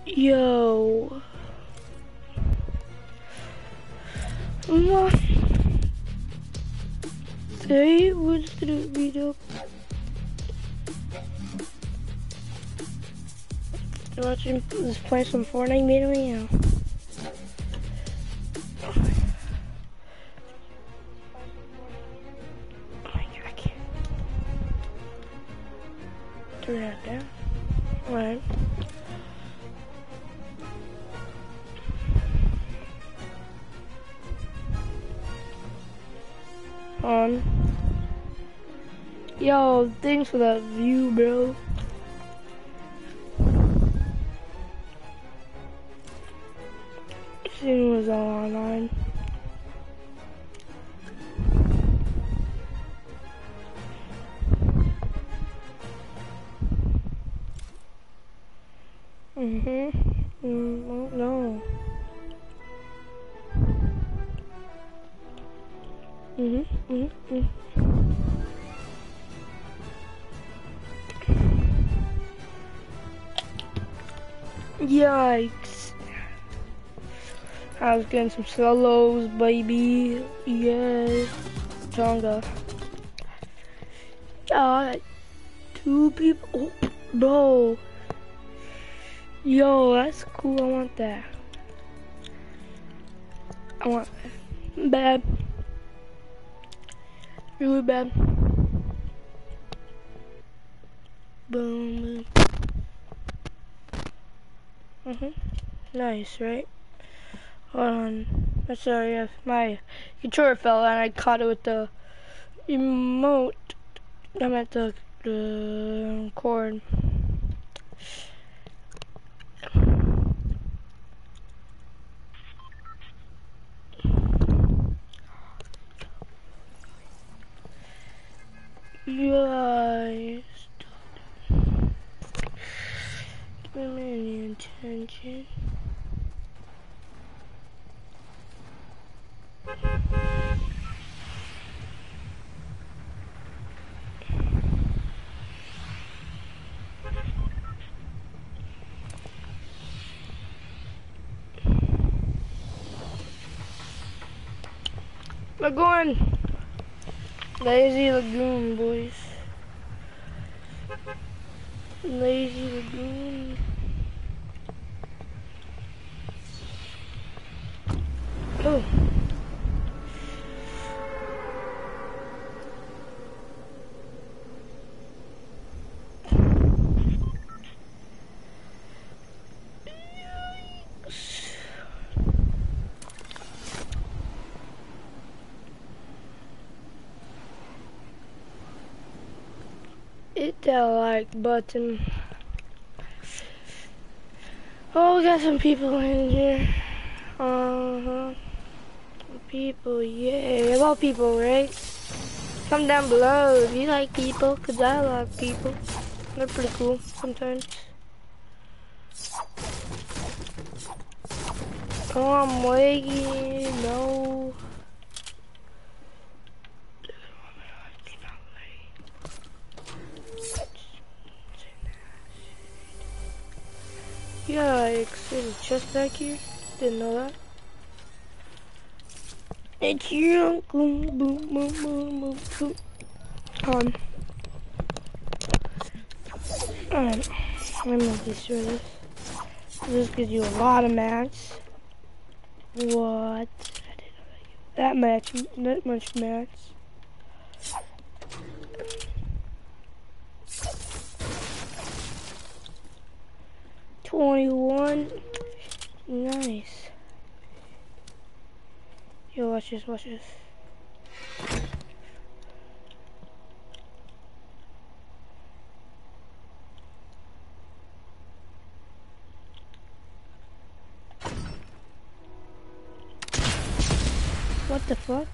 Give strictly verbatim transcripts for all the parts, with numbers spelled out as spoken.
Yo. Mwah. Hey, what's the video? Watching, let's play some Fortnite video now. Turn that down. Alright. Um. Yo, thanks for that view, bro. It was all online. Mm-hmm. Mm, oh, no. Mm-hmm. Mm-hmm. Yikes. I was getting some solos, baby. Yeah. Tonga. Yeah. Two people. Oh, bro. Yo, that's cool. I want that. I want that. Bad. Really bad. Boom, boom. Mhm. Nice, right? Hold on. I'm sorry if my controller fell and I caught it with the remote. I meant the, the cord. Yes. Give me any attention. We're going Lazy Lagoon, boys. Lazy Lagoon. Oh. Hit that like button. Oh, we got some people in here. Uh-huh. People, yeah. I love people, right? Come down below if you like people, because I like people. They're pretty cool sometimes. Oh, I'm waiting. No. Yikes, there's a chest back here. Didn't know that. It's you. Boom, boom, boom, boom, boom, boom. On. Alright. Let me destroy this. This gives you a lot of mats. What? That much, that much mats. twenty-one. Nice. Yo, watch this, watch this. What the fuck?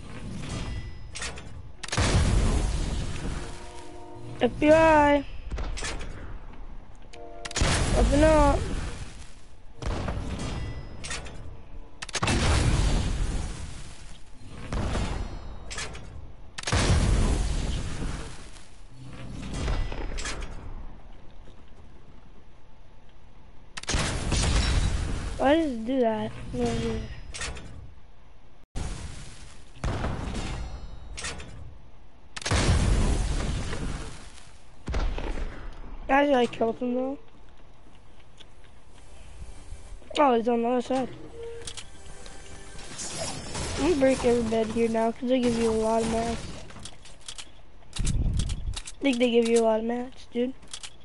F B I. Open up. Why does it do that? No, do Actually, I killed him though. Oh, he's on the other side. I'm gonna break every bed here now because they give you a lot of mats. I think they give you a lot of mats, dude.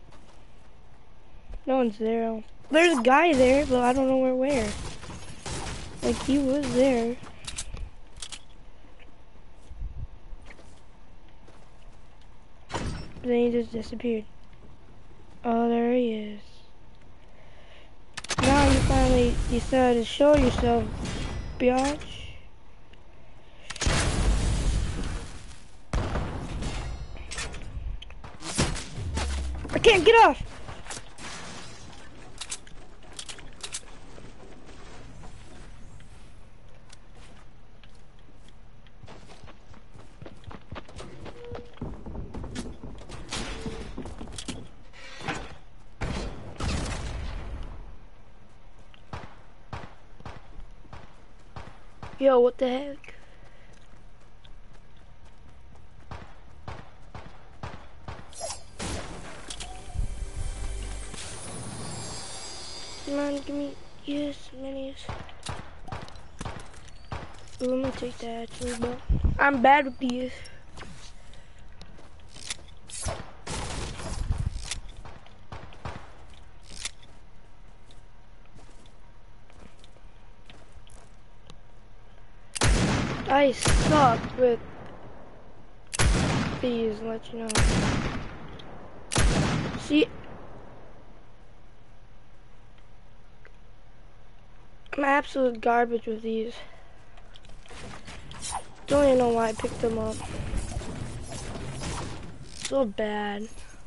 No one's there. There's a guy there, but I don't know where where. Like, he was there. Then he just disappeared. Oh, there he is. Now you finally decided to show yourself, biatch. I can't get off! Yo, what the heck? Come on, give me, yes, minis. Ooh, let me take that actually, but I'm bad with these. I suck with these, let you know. See, I'm absolute garbage with these. Don't even know why I picked them up. So bad.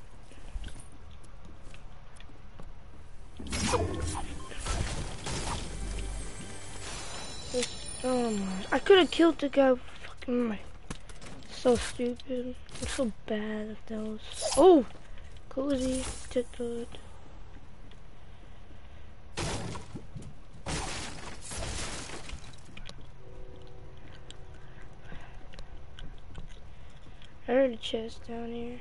Just, oh my! I could have killed the guy. Fucking my. So stupid. I'm so bad at those. Oh, cozy. Took the. I heard a chest down here.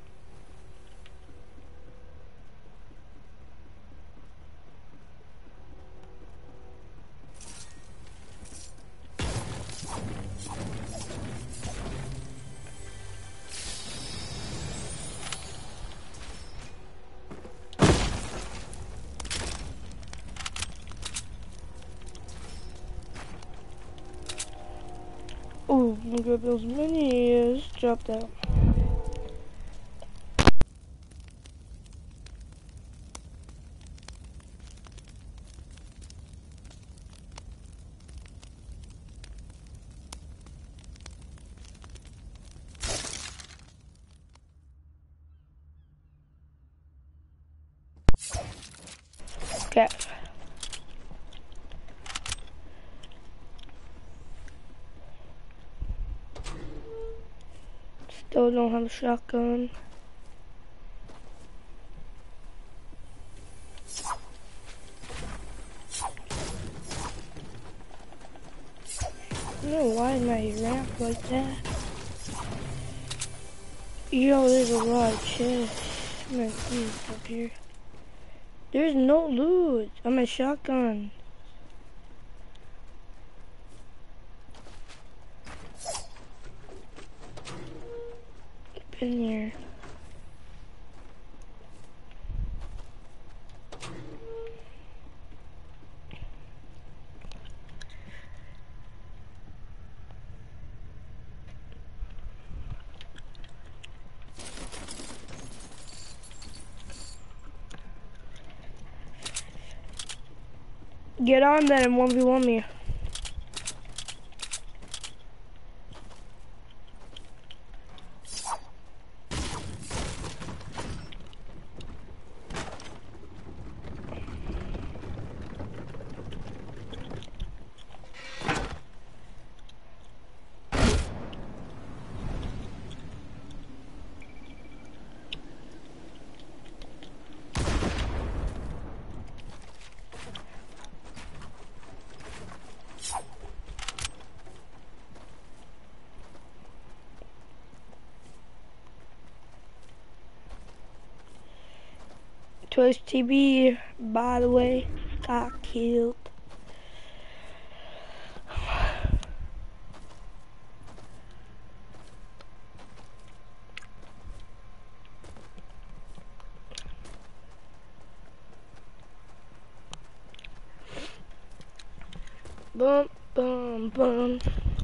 Oh, I'm gonna grab those minis. Drop that. Okay. Still don't have a shotgun. I don't know why my ramp like that. Yo, there's a lot of chests. I'm gonna see this up here. There's no loot. I'm a shotgun. In here. Get on then and one v one me. Twitch T V, by the way, got killed. Bum bum bum.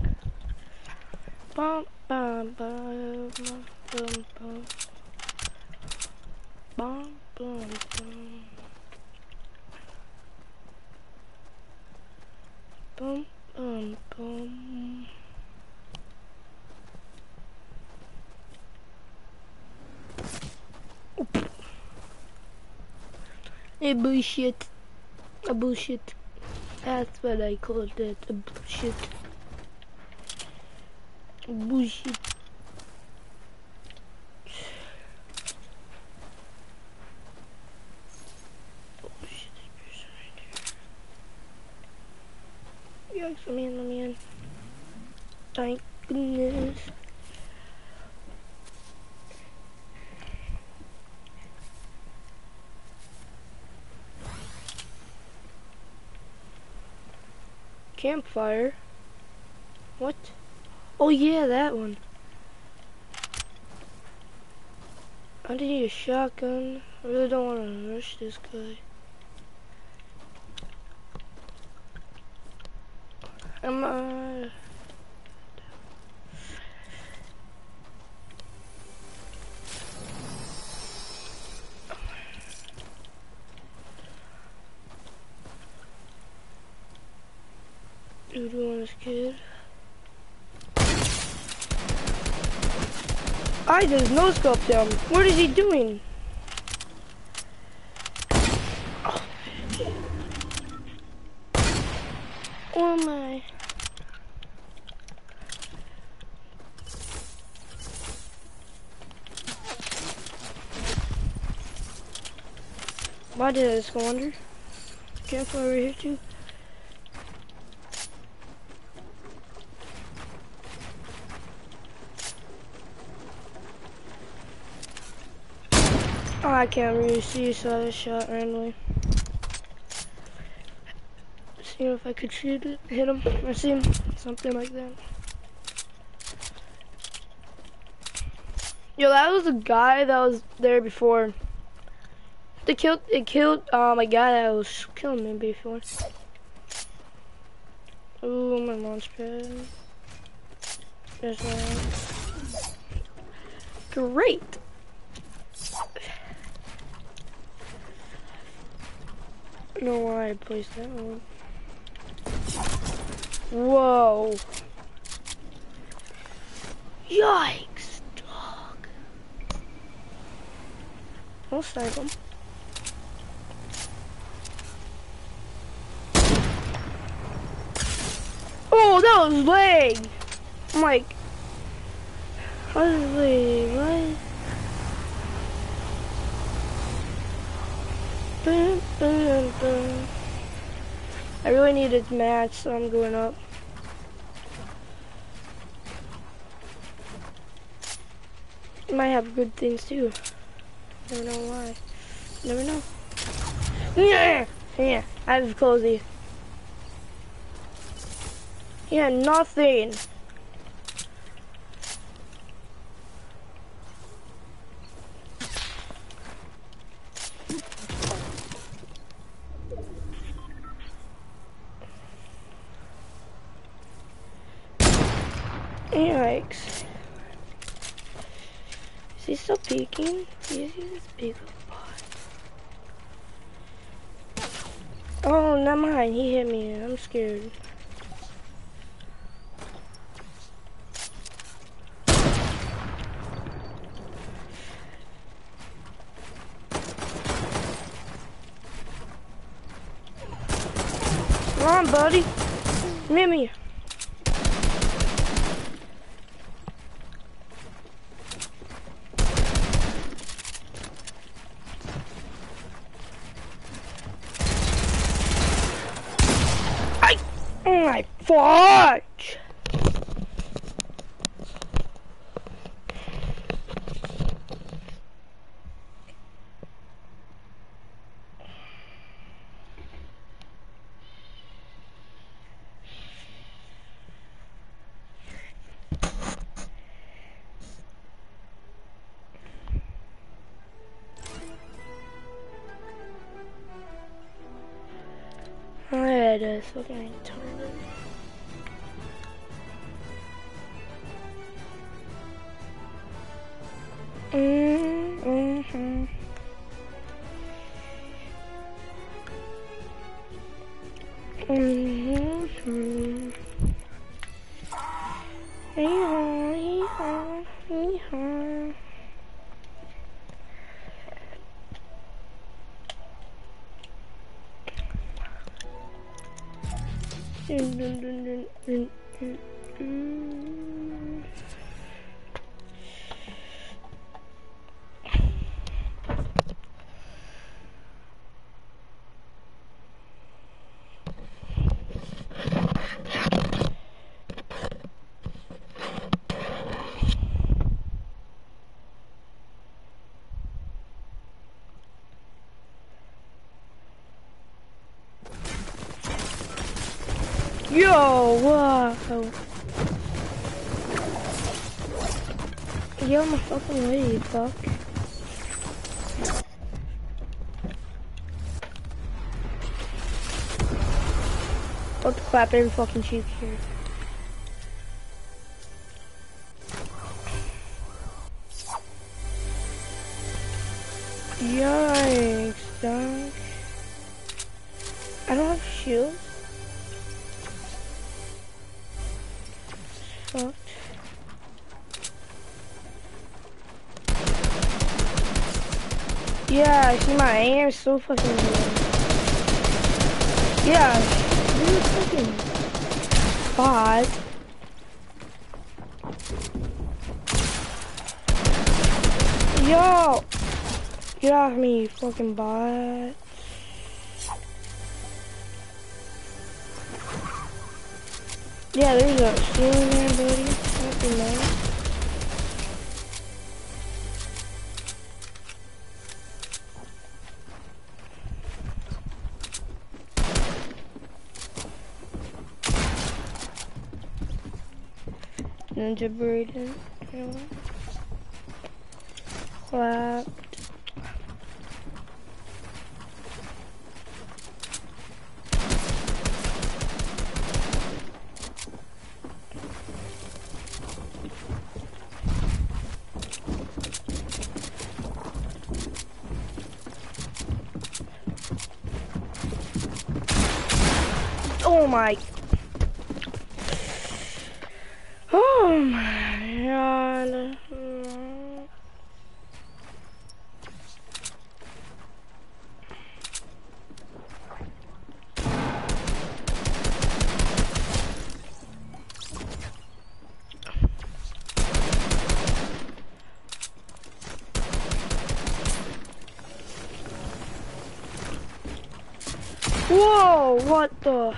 Bum bum bum bum bum. Bum bum bum. Bum bum bum. A bullshit. A bullshit. That's what I called it. A bullshit. A bullshit. Yikes, let me in, let me in. Thank goodness. Campfire? What? Oh yeah, that one. I need a shotgun. I really don't want to rush this guy. I'm uh Dude on this kid. I just no scoped him. What is he doing? Oh, oh my. Why did I just go under? Campfire right here too. Oh, I can't really see, so I just shot randomly. See if I could shoot it, hit him, or see him, something like that. Yo, that was the guy that was there before. They killed, it killed um, a guy that was killing me before. Ooh, my launch pad. There's one. Great. I don't know why I placed that one. Whoa. Yikes, dog. I'll snipe him. Oh, that was leg. I'm like, what is leg? What? Boom, boom, boom. I really need a match, so I'm going up. Might have good things too. Never know why. Never know. Yeah, yeah. I have cozy. Yeah, nothing. Yikes. Is he still peeking? He's this big bot. Oh, not mine. He hit me. I'm scared. Come on, buddy. Meet me. Oh my fudge! Oh yeah, it is. Okay, retarded. Mm-hmm. Mm-hmm. Hee-haw, hee-haw, hee-haw. Dun, dun, dun, dun, dun, dun, dun. Yo, wow. Yo, my fucking way, fuck. What the crap, every fucking cheek here. Yikes, dog. I don't have shields. Fucked. Yeah, I see my aim is so fucking good. Yeah, dude, fucking bot. Yo, get off me, you fucking bot. Yeah, there's a ceiling there, buddy. Nothing there. Ninja Braden. Clapped. Oh my. Oh my god. Whoa, what the?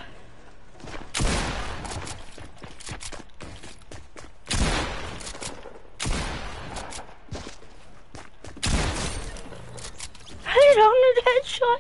I hit on a headshot.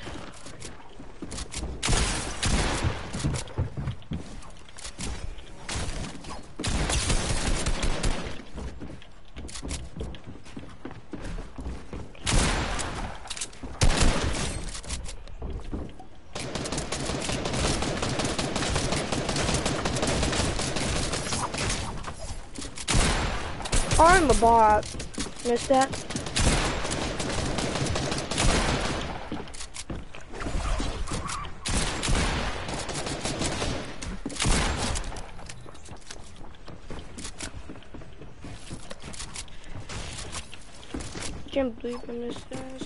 I'm a bot. Missed that? Can't believe I missed that.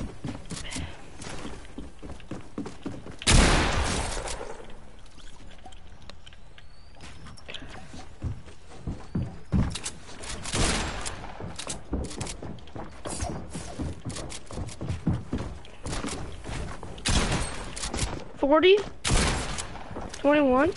Forty? Twenty-one?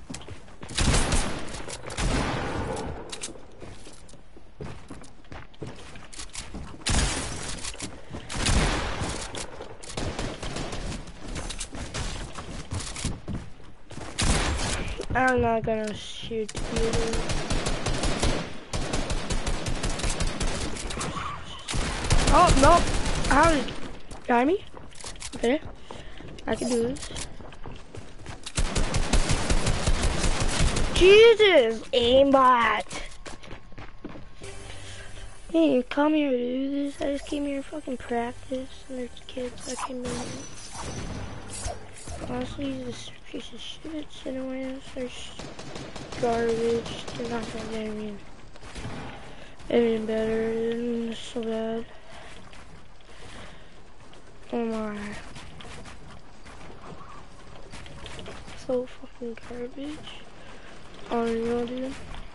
I'm not gonna shoot you. Oh, no. How did you got me? Okay. I can do this. Jesus, aimbot. Hey, come here to do this. I just came here to fucking practice. And there's kids that came in. Honestly, this piece of shit. Anyways, there's garbage. They're not gonna get any, any better. It's so bad. Oh my. So fucking garbage. Unreal, dude.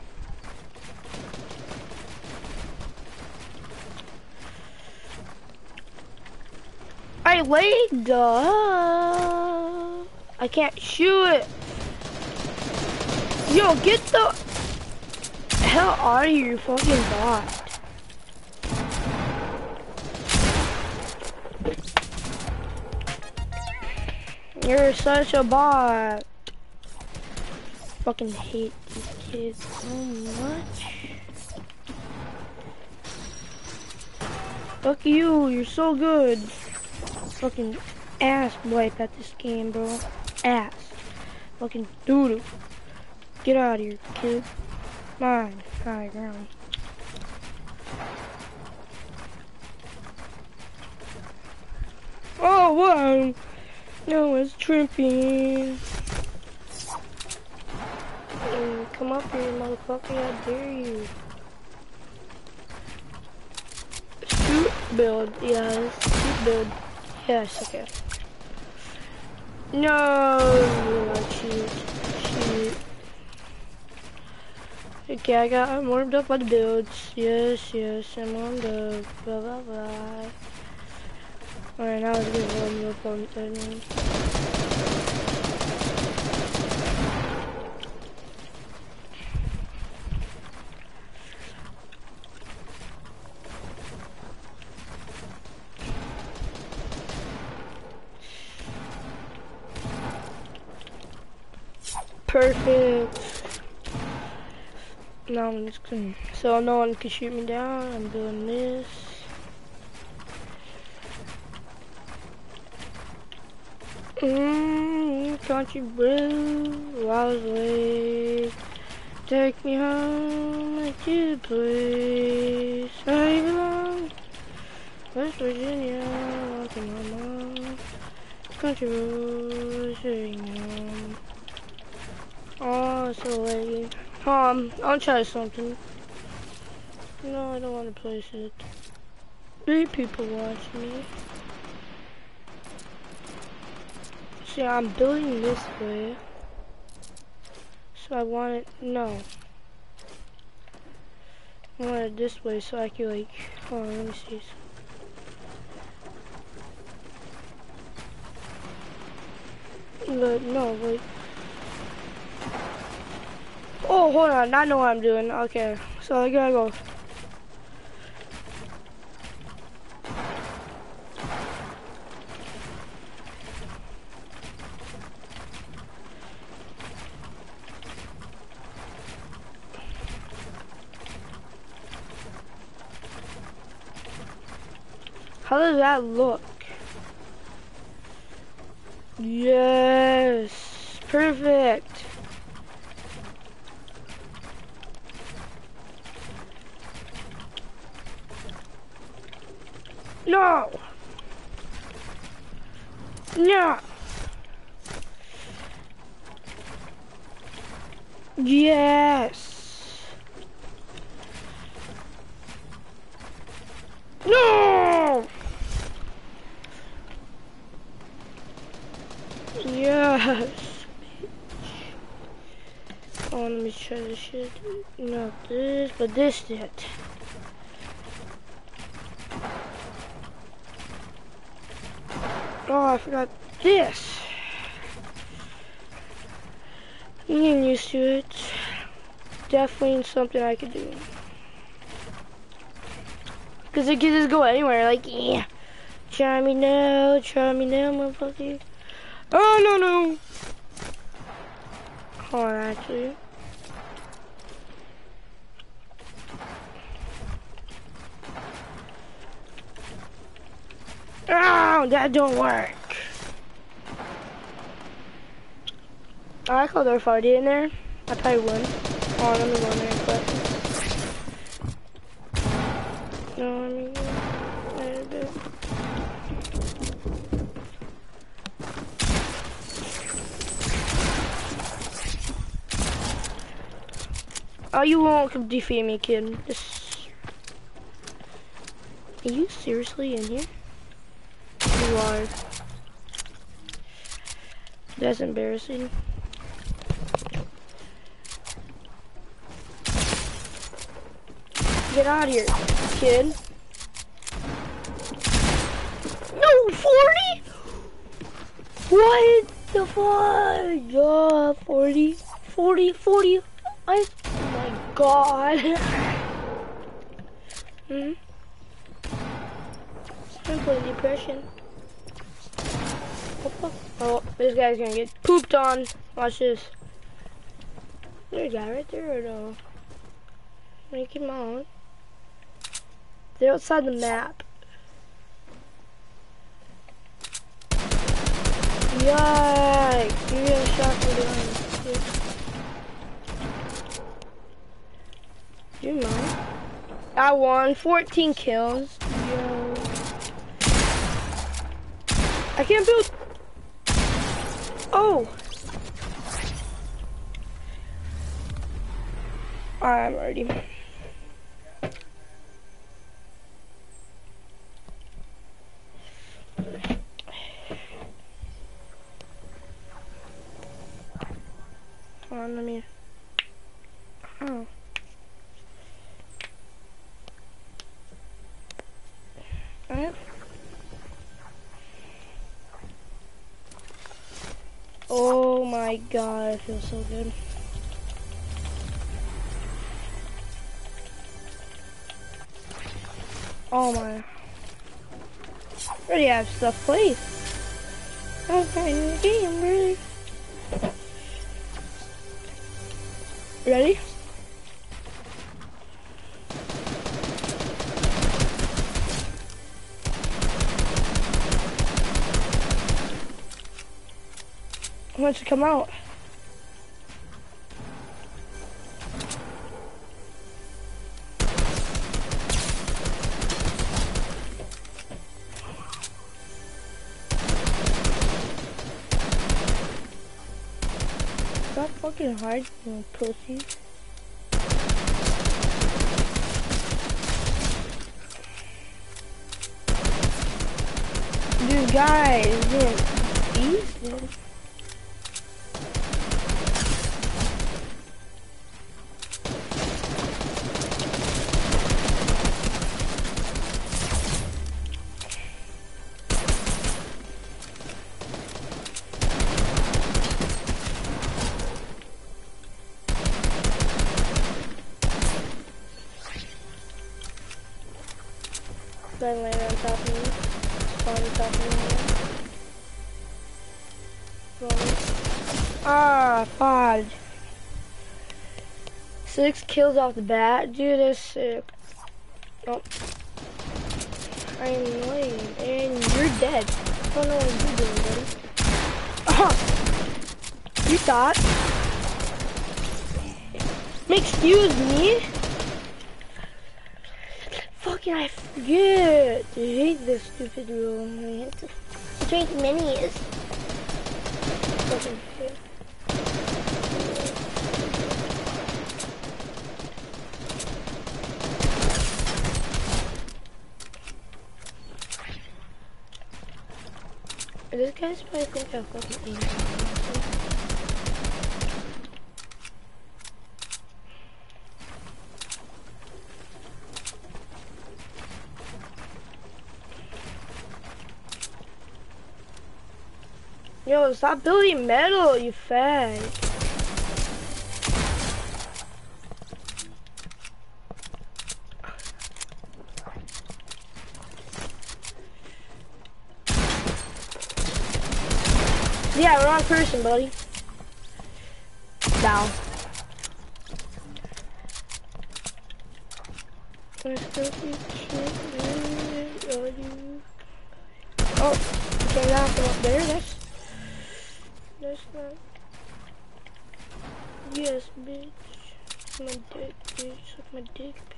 I lagged up. I can't shoot it. Yo, get the hell out of here, you fucking bot. You're such a bot. Fucking hate these kids so much. Fuck you, you're so good. Fucking ass wipe at this game, bro. Ass. Fucking doodle. Get out of here, kid. Mine. High ground. Oh, wow. No, it's tripping. Hey, come up here, motherfucker. I dare you. Shoot build. Yes. Shoot build. Yes, okay. No, shoot, shoot. Okay, I got, I'm warmed up on the builds. Yes, yes, I'm warmed up. Blah, blah, blah. Alright, now let's get warmed up on things. Perfect. Now I'm just gonna, so no one can shoot me down. I'm doing this. Mmm, country blue, I was late. Take me home to the place I belong. West Virginia, walking home. Country road, sitting home. Oh, it's so laggy. Um, I'll try something. No, I don't want to place it. Three people watching me. See, I'm building this way. So I want it, no. I want it this way so I can like, hold on, let me see. But no, wait. Oh, hold on, I know what I'm doing. Okay, so I gotta go. How does that look? Yes, perfect. No! No! Yes! No! Yes! Oh, let me try this shit. Not this, but this did. Oh, I forgot this. I'm getting used to it. Definitely something I could do. Cause it can just go anywhere, like, yeah. Try me now, try me now, motherfucker. Oh, no, no. Hold on, actually. Oh, that don't work. I like how they're fighting in there. I probably win. Oh, let me go in there quick. No, let me go there a bit. Oh, you won't defeat me, kid. Just... Are you seriously in here? You are. That's embarrassing. Get out of here, kid. No, forty? What the fuck? Uh, forty, forty, forty. I, oh my god. hmm. Simple depression. Oh, this guy's gonna get pooped on. Watch this. There's a guy right there or no? Make him out. They're outside the map. Yikes! You got shot from behind. You know. I won. fourteen kills. Yo. I can't build. Oh. I'm ready. Hold on, let me. Oh. Alright. Oh my god, it feels so good. Oh my. Already have stuff played. I'm playing the game, really. Ready? Why don't you come out? Stop fucking hard, you pussy. This guy is doing easy. Then land on top of me. Spawn on top of me. Ah, fudge. Six kills off the bat. Dude, that's sick. Oh. I am annoying. And you're dead. I don't know what you're doing, buddy. Oh. You thought? Excuse me? Fucking I forget. I hate this stupid rule. I have to drink minis. Fucking shit. This guy's probably think I fucking hate him. Yo, stop building metal, you fag. Yeah, wrong person, buddy. Down. Oh, you came down from up there, that's... That's not... Yes, bitch. Suck my dick, bitch. Suck my dick, bitch.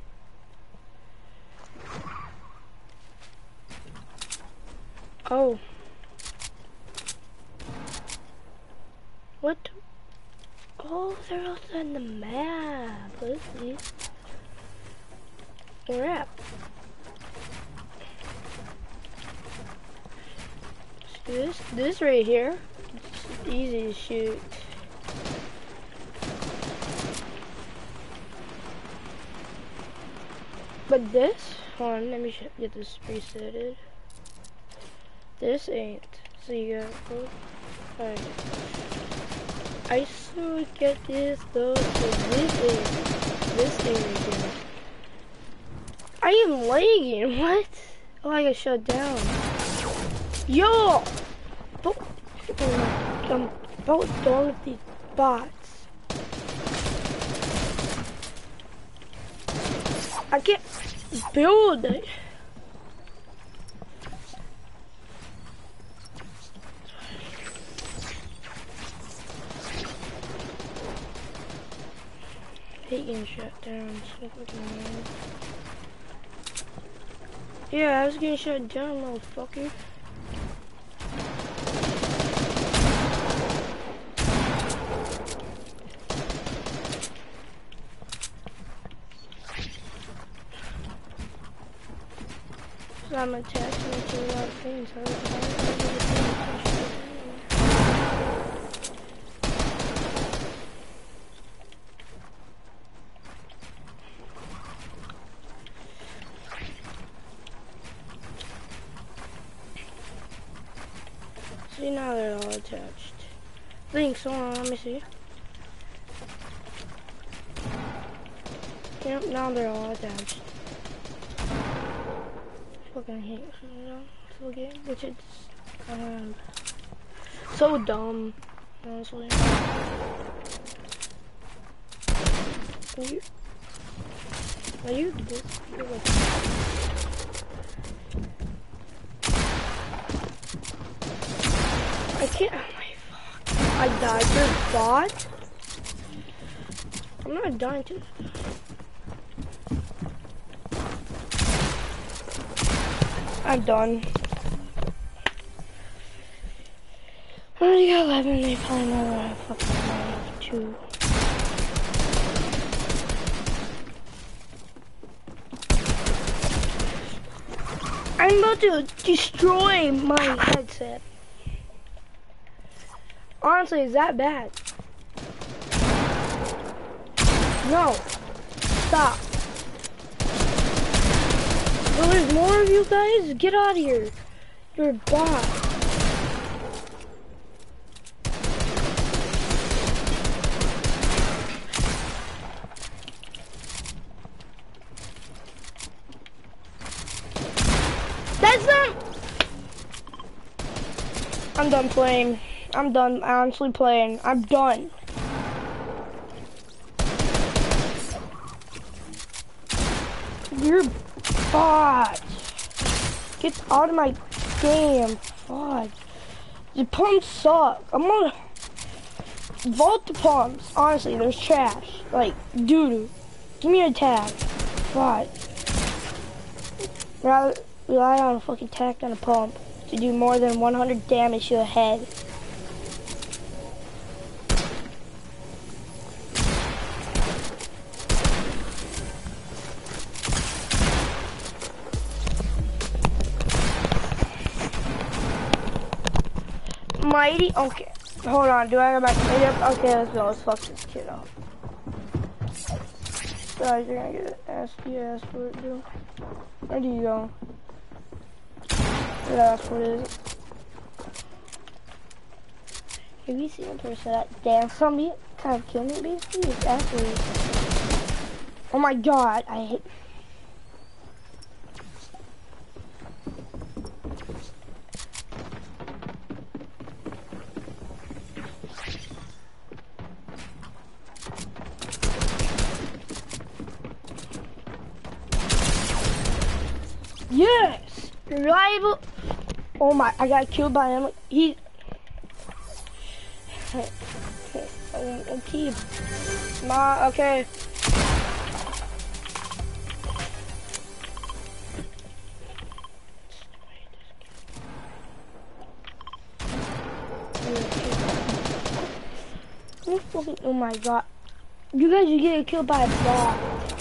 Oh. What? Oh, they're also on the map. Let's see. Where at? See this? This right here. It's easy to shoot. But this one, let me get this resetted. This ain't. So you got both. Alright. I still get this though. So this area. This area here. I am lagging. What? Oh, I got shut down. Yo! Don't, I'm about done with these bots. I can't build it. Hate getting shut down. So fucking annoying. Yeah, I was getting shut down, motherfucker. So I'm attaching it to a lot of things. So I don't see, now they're all attached. Links, hold on, let me see. Yep, now they're all attached. Fucking hate this game, which is um, so dumb, honestly. Are you, are you this? You're like, I can't. Oh my fuck! I died to bot. I'm not dying to. I'm done. I already got eleven, they probably know that I fucking have two. I'm about to destroy my headset. Honestly, is that bad? No. Stop. Well, there's more of you guys? Get out of here. You're a bot. That's not... I'm done playing. I'm done honestly playing. I'm done. You're bot. Get out of my game. Fuck. The pumps suck. I'm gonna vault the pumps. Honestly, there's trash. Like, doo-doo. Give me a tag. Fuck. Rather rely on a fucking tack on a pump to do more than one hundred damage to the head. Mighty, okay. Hold on, do I go back to yep, okay, let's go, let's fuck this kid up. Guys, you're gonna get an S D S for it, dude. Where do you go? Yeah, that's what it is. Have you seen a person that dance on me? Kind of kill me, basically? It's actually... Oh my god, I hate... Yes! Reliable. Oh my, I got killed by him. He. Um, okay. Ma, okay. Oh my god. You guys are getting killed by a bot.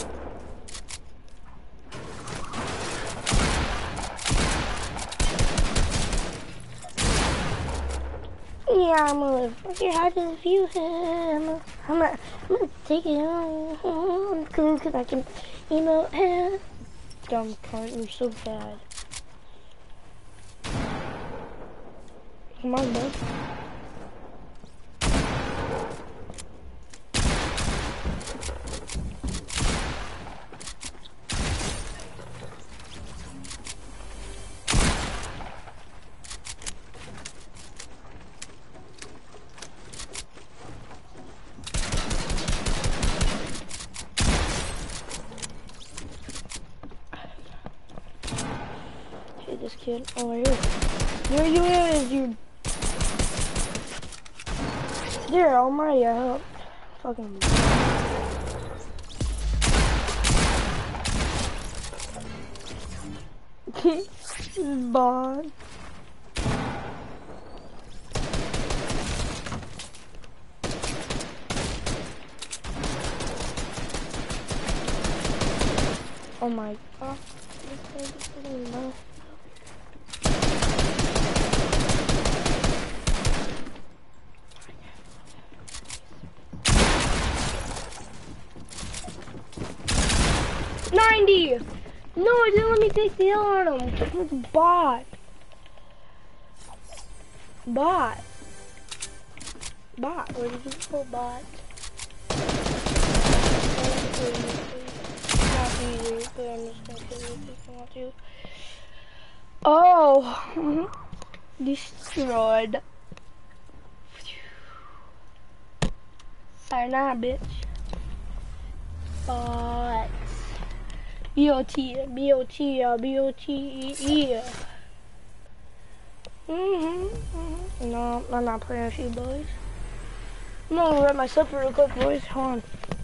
Yeah, I'm gonna figure out how to view him. I'm gonna, I'm gonna take it on. I'm cool because I can emote him. Dumb cunt, you're so bad. Come on, bud. Hit this kid. Oh, right here. There you is, you. There, almighty, I helped. Fucking. Bond. Oh my god. ninety! No, it didn't let me take the hill on him. It's a bot. Bot. Bot. Where did you go, bot? Not easy, but I'm just gonna kill you if I want to. Oh! Destroyed. Sayonara, bitch. Bot. B O T, B O T, B O T E E. Mm-hmm, mm-hmm. No, I'm not playing with you boys. I'm gonna write myself real quick, boys. Hold on.